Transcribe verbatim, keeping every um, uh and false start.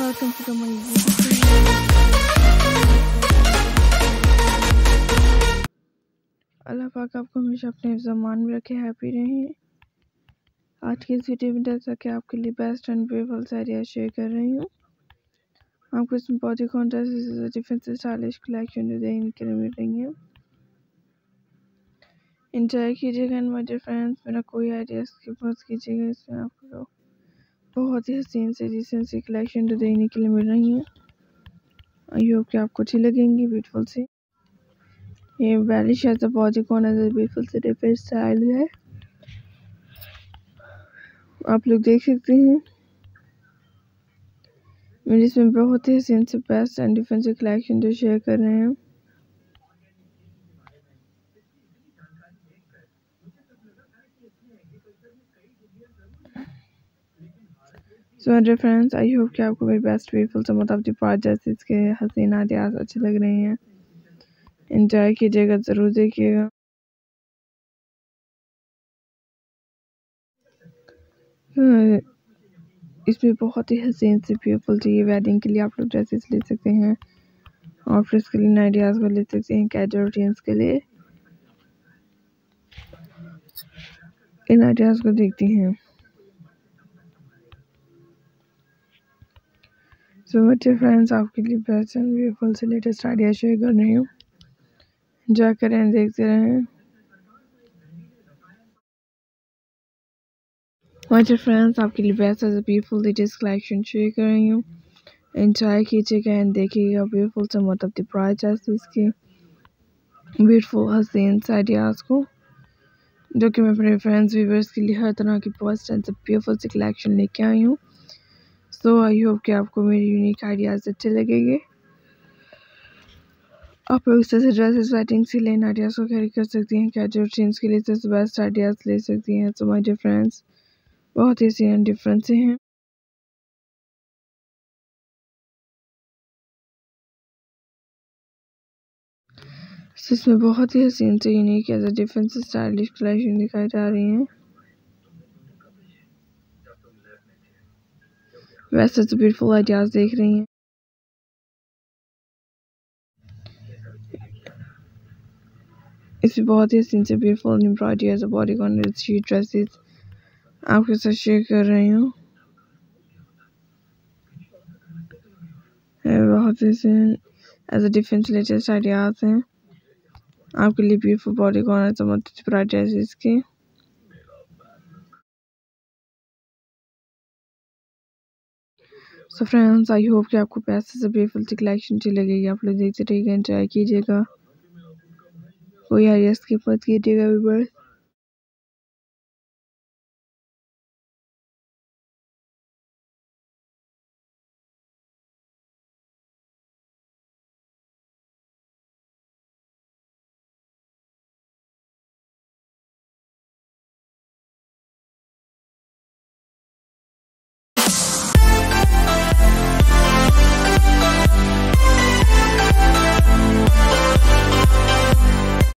welcome to my YouTube channel. अल्लाह पाक आपको हमेशा अपने ज़मान में रखे, हैप्पी रहें। आज की इस वीडियो में जैसा कि आपके लिए बेस्ट एंड ब्यूटीफुल साड़ियाँ शेयर कर रही हूँ। आपको इसमें bodycon dresses different stylish collection जो देखने के लिए मिल रही है। एंजॉय कीजिएगा एंड माय डियर फ्रेंड्स, मेरा कोई आइडिया स्किप मत कीजिएगा। इसमें आपको बहुत ही हसीन से डिसेंट सी कलेक्शन जो देखने के लिए मिल रही है। आई होप कि आपको अच्छी लगेंगी, ब्यूटीफुल सी। ये वेरी शेड बॉडीकॉन है, ब्यूटीफुल से डिफरेंट स्टाइल है, आप लोग देख सकते हैं। मेरे इसमें बहुत ही हसीन से बेस्ट एंड डिफरेंट से कलेक्शन जो शेयर कर रहे हैं। So dear friends, I hope कि आपको मेरी बेस्ट ब्यूटीफुल से मतलब ड्रेसेस के हसीन आइडियाज अच्छे लग रहे हैं। एंजॉय कीजिएगा, ज़रूर देखिएगा। इसमें बहुत ही हसीन से ब्यूटीफुल सी वेडिंग के लिए आप लोग ड्रेसेस ले सकते हैं, ऑफिस के लिए आइडियाज़ को ले सकते हैं, कैजुअल रूटीन्स के लिए इन आइडियाज़ को देखती हैं। सो बच्चे फ्रेंड्स, आपके लिए बेस्ट एंड ब्यूटीफुल से लेटेस्ट आइडिया शेयर कर रही हूँ। एंजॉय करें, देखते रहें। बच्चे फ्रेंड्स, आपके लिए best and beautiful latest collection share कर रही हूँ। एंजॉय कीजिएगा एंड देखिएगा ब्यूटीफुल से मतलब द प्राइस इसके ब्यूटीफुल हसीन आइडियाज़ को, जो कि मैं अपने फ्रेंड्स व्यूवर्स के लिए हर तरह की बेस्ट एंड ब्यूटीफुल से कलेक्शन लेके आई हूँ। सो आई होप कि आपको मेरे यूनिक आइडियाज़ अच्छे लगेंगे। आप लोग इस तरह से ड्रेसेस वेडिंग से लेन आइडियाज़ को कैरी कर सकती हैं, कैजुअल रूटीन्स के लिए सबसे बेस्ट आइडियाज़ ले सकती हैं। सो माय डियर फ्रेंड्स, बहुत ही सीन डिफरेंट से हैं। इसमें बहुत ही हसीन से यूनिक एज अ डिफरेंट से स्टाइलिश कलेक्शन दिखाई जा रही हैं। वैसे तो ब्यूटीफुल आइडियाज़ देख रही हैं। इसमें बहुत ही हसीन से beautiful embroidery as a bodycon dresses आपके साथ शेयर कर रही हूँ। बहुत ही as a different latest ideas हैं आपके लिए beautiful bodycon as a dresses के। सो फ्रेंड्स, आई होप कि आपको पैसे से ब्यूटीफुल सी कलेक्शन अच्छी लगेगी। आप लोग देखते रहिएगा, एंजॉय कीजिएगा, कोई आइडिया स्किप मत कीजिएगा व्यूअर्स।